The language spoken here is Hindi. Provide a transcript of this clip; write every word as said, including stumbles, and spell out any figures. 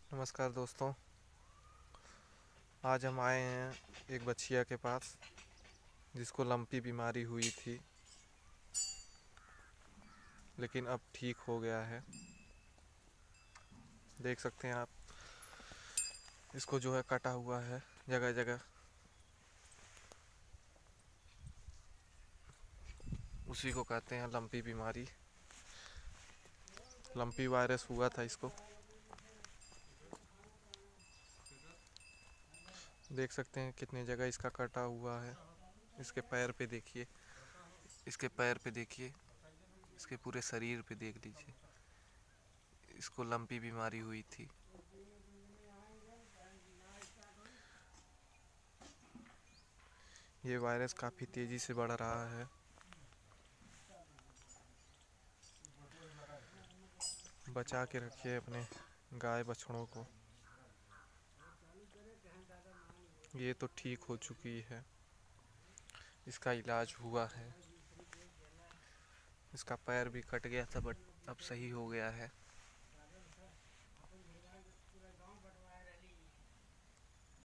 नमस्कार दोस्तों। आज हम आए हैं एक बच्चिया के पास जिसको लंपी बीमारी हुई थी, लेकिन अब ठीक हो गया है। देख सकते हैं आप, इसको जो है कटा हुआ है जगह जगह। उसी को कहते हैं लंपी बीमारी। लंपी वायरस हुआ था इसको। देख सकते हैं कितनी जगह इसका कटा हुआ है। इसके पैर पे देखिए, इसके पैर पे देखिए, इसके पूरे शरीर पे देख लीजिए। इसको लंपी बीमारी हुई थी। ये वायरस काफ़ी तेज़ी से बढ़ रहा है। बचा के रखिए अपने गाय बछड़ों को। ये तो ठीक हो चुकी है, इसका इलाज हुआ है। इसका पैर भी कट गया था बट अब सही हो गया है।